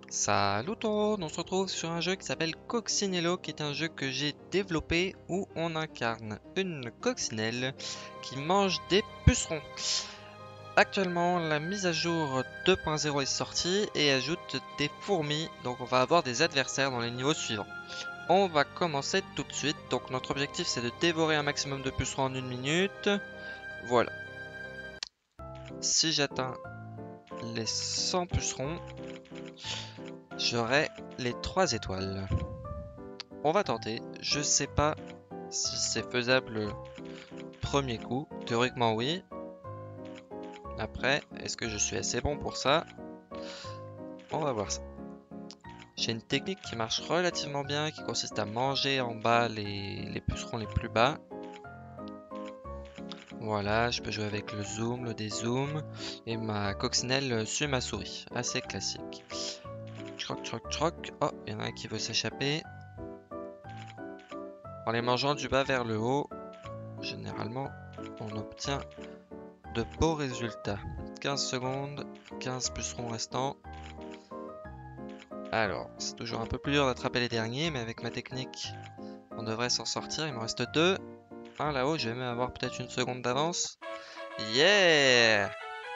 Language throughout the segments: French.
Salut tout le monde, on se retrouve sur un jeu qui s'appelle Coccinello, qui est un jeu que j'ai développé où on incarne une coccinelle qui mange des pucerons. Actuellement, la mise à jour 2.0 est sortie et ajoute des fourmis, donc on va avoir des adversaires dans les niveaux suivants. On va commencer tout de suite, donc notre objectif c'est de dévorer un maximum de pucerons en 1 minute. Voilà. Si j'atteins les 100 pucerons, j'aurai les 3 étoiles. On va tenter. Je sais pas si c'est faisable premier coup. Théoriquement oui. Après, est-ce que je suis assez bon pour ça? On va voir ça. J'ai une technique qui marche relativement bien, qui consiste à manger en bas les pucerons les plus bas. Voilà, je peux jouer avec le zoom, le dézoom, et ma coccinelle suit ma souris. Assez classique. Troc, troc, troc. Oh, il y en a un qui veut s'échapper. En les mangeant du bas vers le haut, généralement, on obtient de beaux résultats. 15 secondes, 15 pucerons restants. Alors, c'est toujours un peu plus dur d'attraper les derniers, mais avec ma technique, on devrait s'en sortir. Il me reste 2. Un là-haut, je vais même avoir peut-être 1 seconde d'avance. Yeah!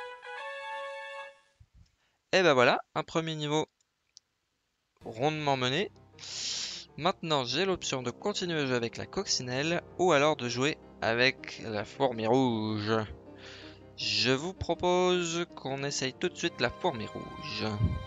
Et ben voilà, un premier niveau rondement mené. Maintenant, j'ai l'option de continuer à jouer avec la coccinelle ou alors de jouer avec la fourmi rouge. Je vous propose qu'on essaye tout de suite la fourmi rouge.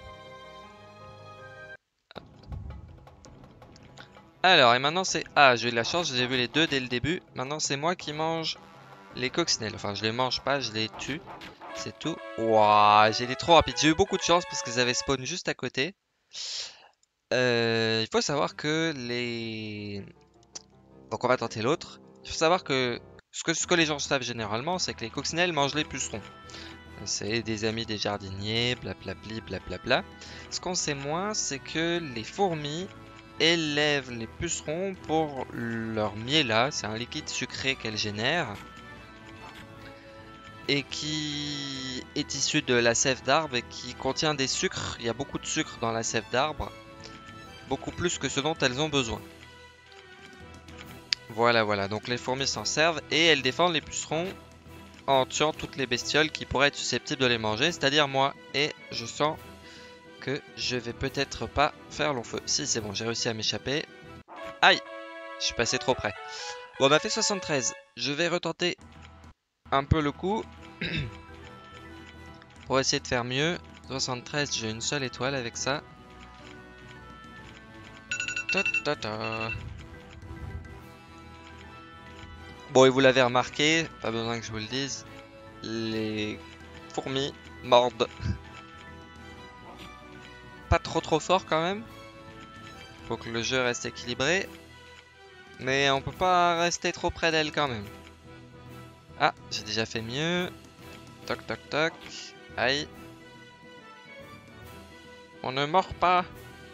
Alors, et maintenant c'est... Ah, j'ai eu de la chance, j'ai vu les deux dès le début. Maintenant, c'est moi qui mange les coccinelles. Enfin, je les mange pas, je les tue. C'est tout. Waouh, j'ai été trop rapide. J'ai eu beaucoup de chance parce qu'ils avaient spawn juste à côté. Il faut savoir que les... Donc, on va tenter l'autre. Il faut savoir que ce que les gens savent généralement, c'est que les coccinelles mangent les pucerons. C'est des amis des jardiniers, blablabli, blablabla. Ce qu'on sait moins, c'est que les fourmis élèvent les pucerons pour leur miella. C'est un liquide sucré qu'elles génèrent et qui est issu de la sève d'arbre et qui contient des sucres. Il y a beaucoup de sucre dans la sève d'arbre, beaucoup plus que ce dont elles ont besoin. Voilà, voilà. Donc les fourmis s'en servent et elles défendent les pucerons en tuant toutes les bestioles qui pourraient être susceptibles de les manger, c'est-à-dire moi. Et je sens que je vais peut-être pas faire long feu. Si, c'est bon, j'ai réussi à m'échapper. Aïe! Je suis passé trop près. Bon, on a fait 73. Je vais retenter un peu le coup pour essayer de faire mieux. 73, j'ai une seule étoile avec ça. Ta, ta, ta. Bon, et vous l'avez remarqué, pas besoin que je vous le dise, les fourmis mordent pas trop fort quand même. Faut que le jeu reste équilibré. Mais on peut pas rester trop près d'elle quand même. Ah, j'ai déjà fait mieux. Toc toc toc. Aïe. On ne mord pas.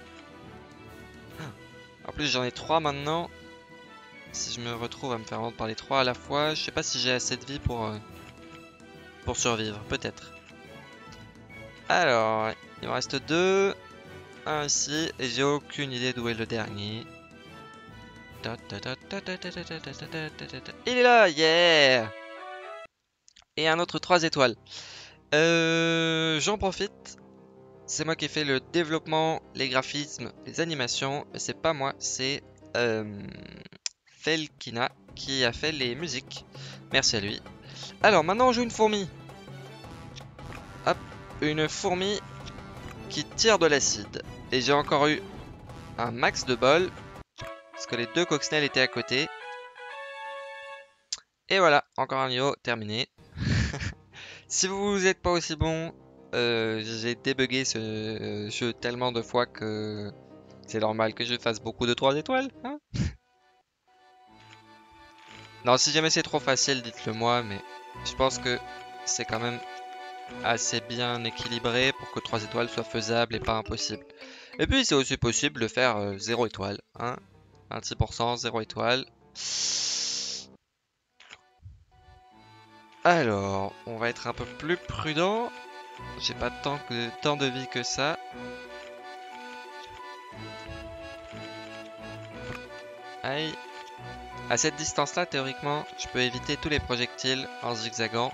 En plus j'en ai 3 maintenant. Si je me retrouve à me faire mordre par les 3 à la fois, je sais pas si j'ai assez de vie pour survivre. Peut-être. Alors, il me reste 2. Un ici. Et j'ai aucune idée d'où est le dernier. Il est là, yeah! Et un autre 3 étoiles. J'en profite. C'est moi qui ai fait le développement, les graphismes, les animations. Mais c'est pas moi, c'est Felkina qui a fait les musiques. Merci à lui. Alors maintenant on joue une fourmi. Hop, une fourmi qui tire de l'acide. Et j'ai encore eu un max de bol. Parce que les deux coccinelles étaient à côté. Et voilà, encore un niveau terminé. Si vous n'êtes pas aussi bon, j'ai débugué ce jeu tellement de fois que c'est normal que je fasse beaucoup de 3 étoiles, hein. Non, si jamais c'est trop facile, dites-le moi, mais je pense que c'est quand même assez bien équilibré pour que 3 étoiles soient faisables et pas impossible. Et puis c'est aussi possible de faire 0 étoile, hein. 26%, 0 étoile. Alors, on va être un peu plus prudent. J'ai pas tant de vie que ça. Aïe. À cette distance-là, théoriquement, je peux éviter tous les projectiles en zigzagant.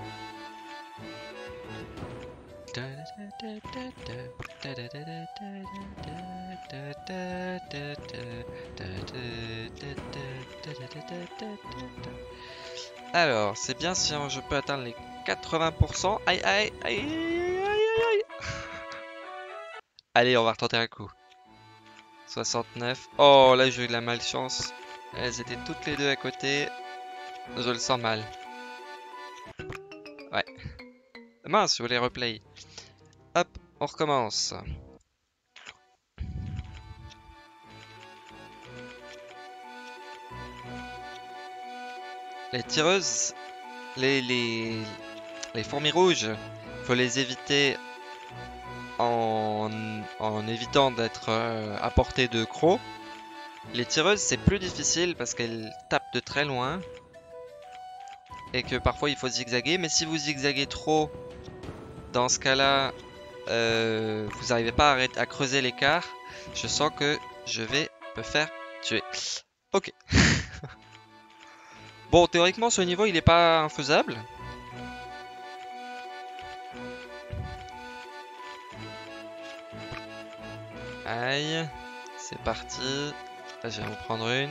Alors, c'est bien si je peux atteindre les 80%. Aïe, aïe, aïe, aïe, aïe, aïe. Allez, on va retenter un coup. 69. Oh, là, j'ai eu de la malchance. Elles étaient toutes les deux à côté. Je le sens mal. Ouais. Mince, je voulais replay. Hop, on recommence. Les tireuses, les fourmis rouges, faut les éviter en évitant d'être à portée de crocs. Les tireuses, c'est plus difficile parce qu'elles tapent de très loin et que parfois il faut zigzaguer. Mais si vous zigzaguez trop, dans ce cas-là, vous n'arrivez pas à creuser l'écart. Je sens que je vais me faire tuer. Ok. Bon, théoriquement, ce niveau, il n'est pas infaisable. Aïe. C'est parti. Là, je vais en prendre une.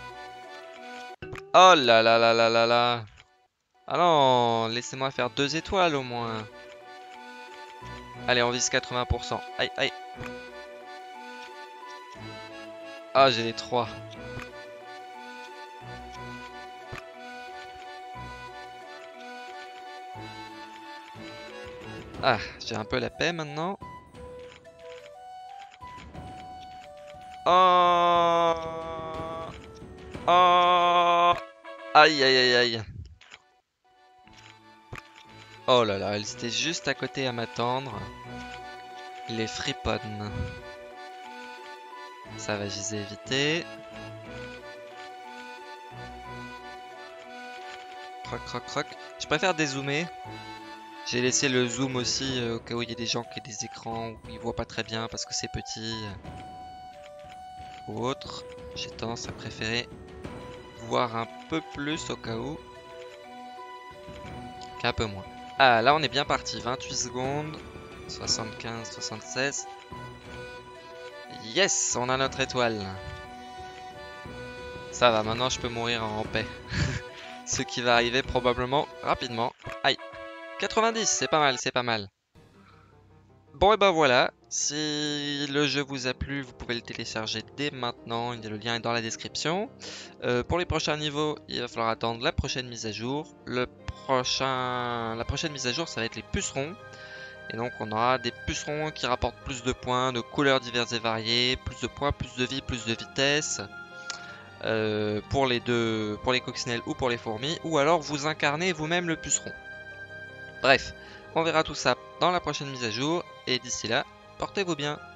Oh là là là là là là. Ah non, laissez-moi faire 2 étoiles au moins. Allez, on vise 80%. Aïe, aïe. Ah, j'ai les 3. Ah, j'ai un peu la paix maintenant. Oh. Oh. Aïe, aïe, aïe, aïe. Oh là là, elles étaient juste à côté à m'attendre. Les friponnes. Ça va, je les ai évitées. Croc, croc, croc. Je préfère dézoomer. J'ai laissé le zoom aussi au cas où il y a des gens qui ont des écrans où ils voient pas très bien parce que c'est petit ou autre. J'ai tendance à préférer voir un peu plus au cas où qu'un peu moins. Ah, là on est bien parti. 28 secondes. 75, 76. Yes, on a notre étoile. Ça va, maintenant je peux mourir en paix. Ce qui va arriver probablement rapidement. Aïe. 90, c'est pas mal, c'est pas mal. Bon et ben voilà, si le jeu vous a plu, vous pouvez le télécharger dès maintenant, le lien est dans la description. Pour les prochains niveaux, il va falloir attendre la prochaine mise à jour. La prochaine mise à jour, ça va être les pucerons. Et donc on aura des pucerons qui rapportent plus de points, de couleurs diverses et variées, plus de points, plus de vie, plus de vitesse. Pour les coccinelles ou pour les fourmis, ou alors vous incarnez vous-même le puceron. Bref, on verra tout ça dans la prochaine mise à jour, et d'ici là, portez-vous bien.